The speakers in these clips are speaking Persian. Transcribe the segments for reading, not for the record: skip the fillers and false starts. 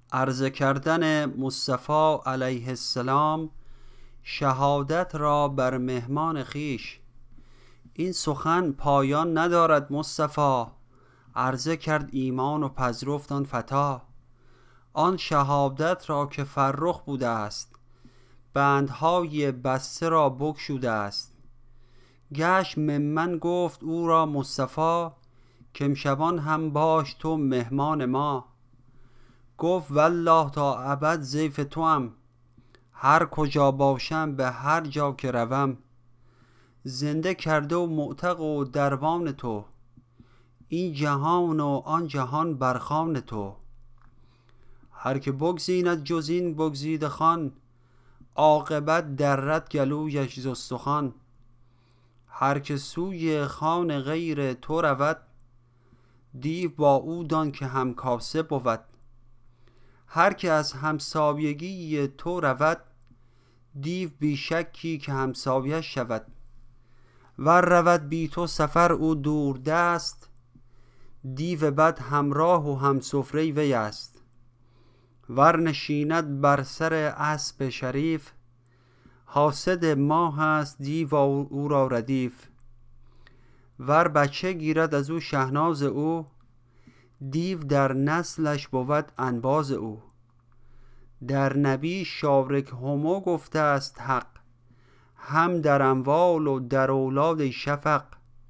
عرضه کردن مصطفی علیه السلام شهادت را بر مهمان خویش. این سخن پایان ندارد مصطفی، عرضه کرد ایمان و پذرفت آن فتی. آن شهادت را که فرخ بوده است، بندهای بسته را بگشوده است. گشت ممن گفت او را مصطفی، که امشبان هم باش تو مهمان ما. گفت والله تا ابد ضیف توام، هر کجا باشم به هر جا که روم. زنده کرده و معتق و دربان تو، این جهان و آن جهان برخوان تو. هر که بگزیند جز این بگزیده خوان، عاقبت درد گلویش ز استخوان. هر که سوی خوان غیر تو رود، دیو با او دان که همکاسه بود. هر که از همسایگی تو رود، دیو بی شکی که همسایه شود. ور رود بی تو سفر او دور دست، دیو بد همراه و همسفره وی است. ور نشیند بر سر اسب شریف، حاسد ماه است دیو او را ردیف. ور بچه گیرد از او شهناز او، دیو در نسلش بود انباز او. در نبی شارک همو گفته است حق، هم در اموال و در اولاد شفق.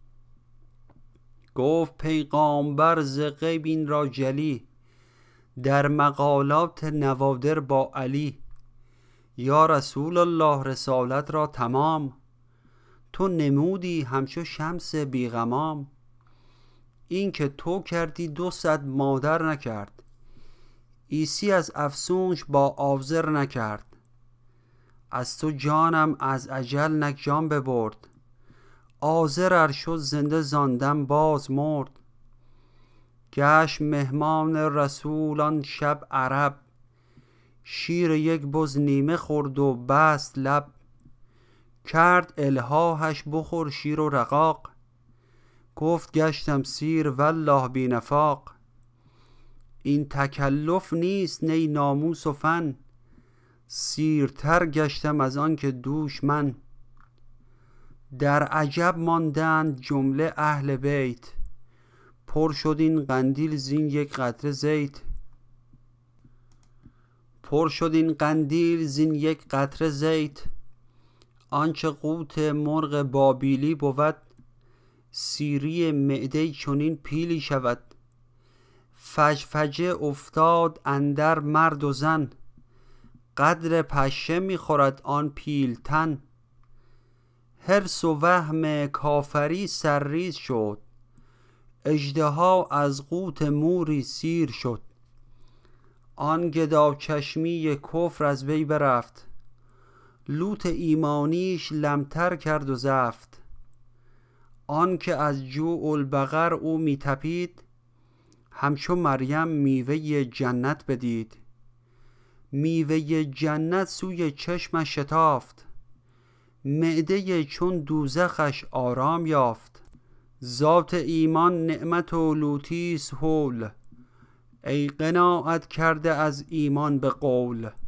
گفت پیغامبر ز غیب این را جلی، در مقالات نوادر با علی. یا رسول الله رسالت را تمام، تو نمودی همچو شمس بیغمام. این که تو کردی 200 مادر نکرد، عیسی از افسونش با آزر نکرد. از تو جانم از اجل نک جان ببرد، آزر ار شد زنده زاندم باز مرد. گشت مهمان رسول آن شب عرب، شیر یک بز نیمه خورد و بست لب. کرد الحاحش بخور شیر و رقاق، گفت گشتم سیر والله بی نفاق. این تکلف نیست نی ناموس و فن، سیرتر گشتم از آن که دوش من. در عجب ماندند جمله اهل بیت، پر شد این قندیل زین یک قطره زیت. پر شد این قندیل زین یک قطره زیت، آنچه قوت مرغ بابیلی بود. سیری معده چنین پیلی شود، فجفجه افتاد اندر مرد و زن. قدر پشه میخورد آن پیلتن. حرص و وهم کافری سرریز شد، اژدها از قوت موری سیر شد. آن گدا چشمی کفر از وی برفت، لوت ایمانیش لمتر کرد و زفت. آن که از جوع البقر او می تپید، همچو مریم میوه جنت بدید. میوه جنت سوی چشمش شتافت، معده چون دوزخش آرام یافت. ذات ایمان نعمت و لوتیس هول، ای قناعت کرده از ایمان به قول.